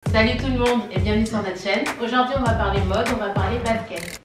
Salut tout le monde et bienvenue sur notre chaîne. Aujourd'hui on va parler mode, on va parler basket.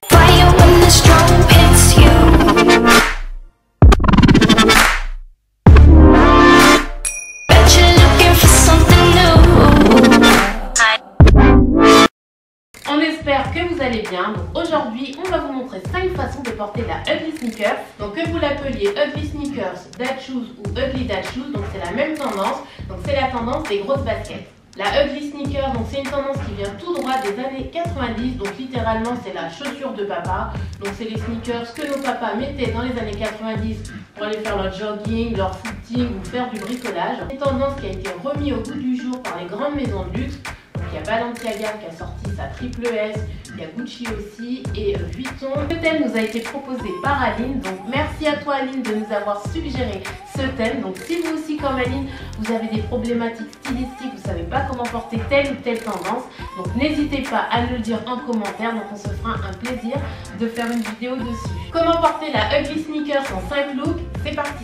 On espère que vous allez bien. Donc aujourd'hui, on va vous montrer 5 façons de porter la ugly sneaker. Donc que vous l'appeliez ugly sneakers, dad shoes ou ugly dad shoes, donc c'est la même tendance. Donc c'est la tendance des grosses baskets. La ugly sneaker, donc c'est une tendance qui vient tout droit des années 90. Donc littéralement, c'est la chaussure de papa. Donc c'est les sneakers que nos papas mettaient dans les années 90 pour aller faire leur jogging, leur footing ou faire du bricolage. C'est une tendance qui a été remise au goût du jour par les grandes maisons de luxe. Il y a Balenciaga qui a sorti sa triple S, il y a Gucci aussi et Vuitton. Ce thème nous a été proposé par Aline, donc merci à toi Aline de nous avoir suggéré ce thème. Donc si vous aussi comme Aline, vous avez des problématiques stylistiques, vous ne savez pas comment porter telle ou telle tendance, donc n'hésitez pas à nous le dire en commentaire, donc on se fera un plaisir de faire une vidéo dessus. Comment porter la ugly sneakers en 5 looks, c'est parti.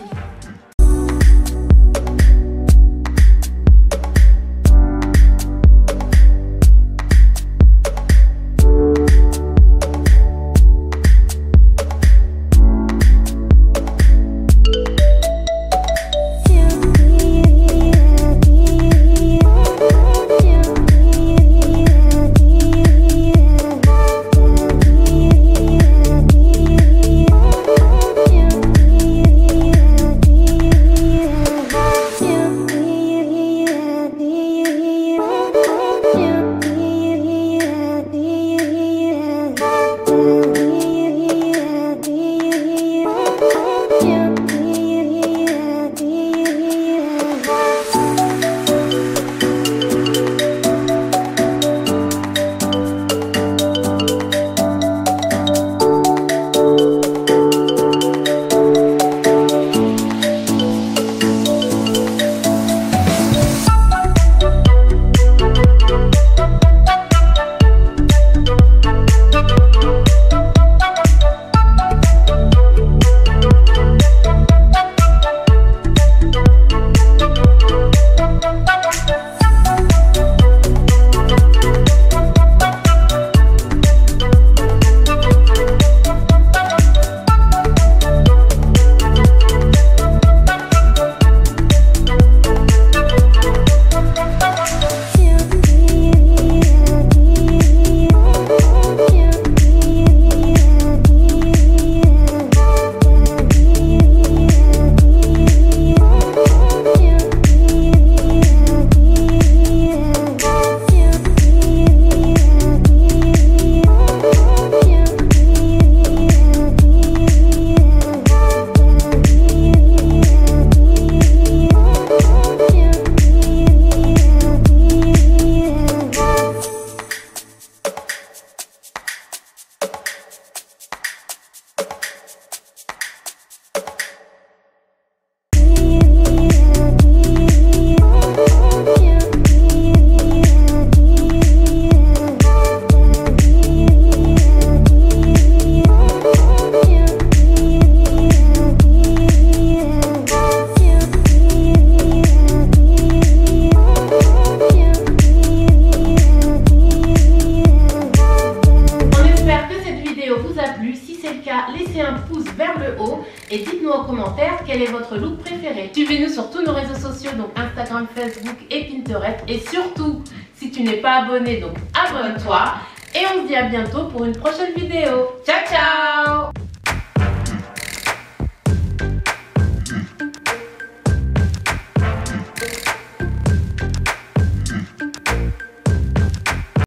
Laissez un pouce vers le haut et dites-nous en commentaire quel est votre look préféré. Suivez-nous sur tous nos réseaux sociaux, donc Instagram, Facebook et Pinterest. Et surtout, si tu n'es pas abonné, donc abonne-toi. Et on se dit à bientôt pour une prochaine vidéo. Ciao, ciao!